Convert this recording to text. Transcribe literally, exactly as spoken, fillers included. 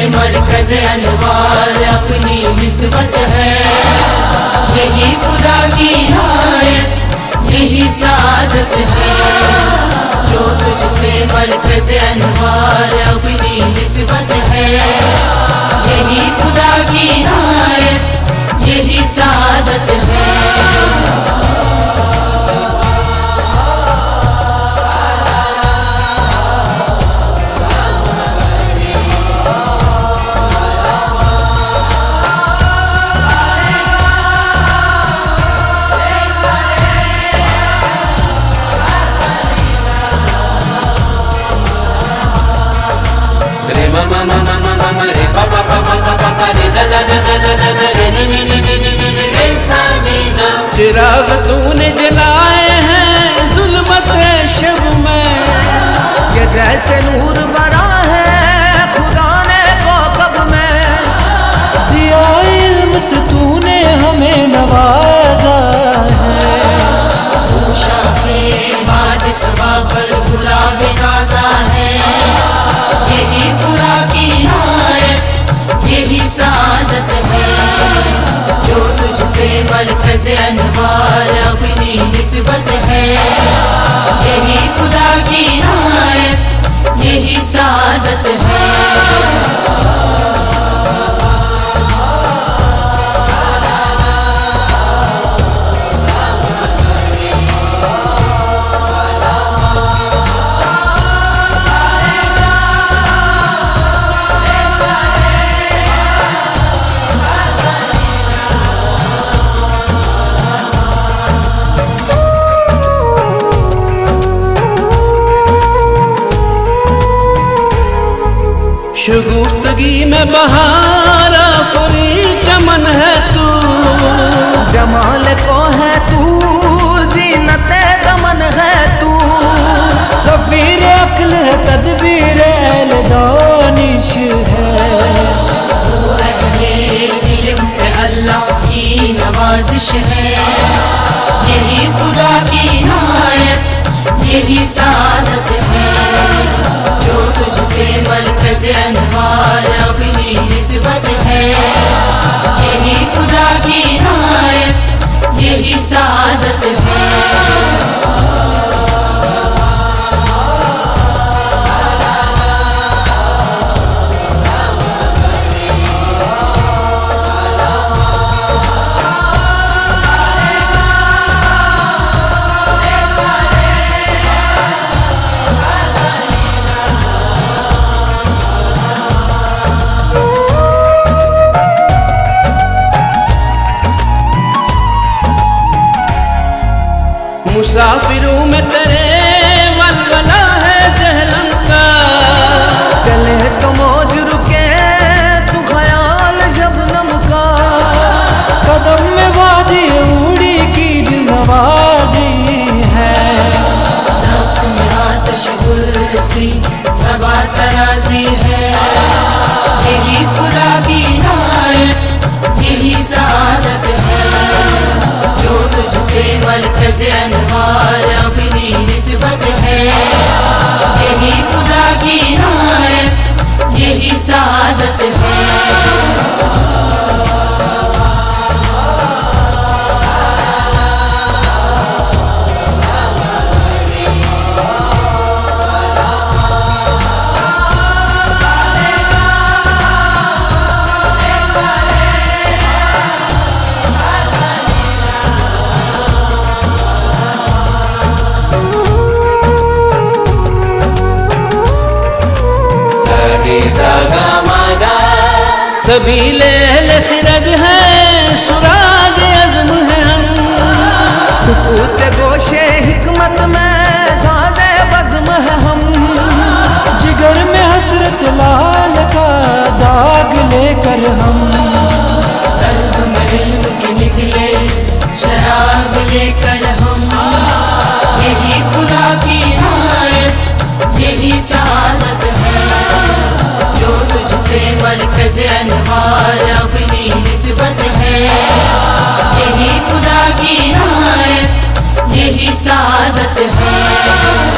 मरकज़ अनवार अपनी निस्बत है। यही खुदा की इनायत, यही सादत है। जो तुझसे मरकज़ अनवार अपनी निस्बत है। यही खुदा की इनायत, यही सादत है। चिराग तूने जलाए हैं जुल्मत शब में, ये जैसे नूर बरा है खुदा ने कौकब में। ज़ियाए इल्म से तूने हमें नवाजा है। शाहे माद सबा पर गुलाब नाज़ा है। यही खुदा की इनायत, यही सादत है। जो तुझसे मरकज़ अनवार अपनी निस्बत है। यही खुदा की इनायत, यही सादत है। शुगुफ्तगी में बहारा फरी चमन है तू, जमाल को है तू, ज़ीनत दमन है तू। सफीर अक्ल है तदबीर दानिश है। वो अहले इल्म पे अल्लाह की नवाजिश है। यही खुदा की इनायत, यही सादत है। जो तुझसे मरकज़ अनवार अपनी निस्बत है। यही खुदा की इनायत, यही सादत है। मुसाफिरों में तेरे वलवला है जहलन का। चले तो मौज रुके तू ख्याल शबनम का। कदम में वादी उड़ी की दिल नवाजी है। नफ्स में आतिश गुल सी सबा तराजी है। यही खुदा की इनायत, यही सादत है। जो तुझसे मरकज़ अनवार अपनी निस्बत है। यही खुदा की इनायत, यही सादत है। सभी लेल खिरज है, सुराग अज़्म है हम। सुफूत गोशे हिकमत में साज़े बज़्म है हम। जिगर में हसरत लाल का दाग लेकर हम। कल्ब में इल्म के निकले शराब लेकर हम। यही खुदा की इनायत, यही सादत है। जो तुझसे मरकज़ अनवार अपनी निस्बत है। यही खुदा की इनायत, यही सादत है।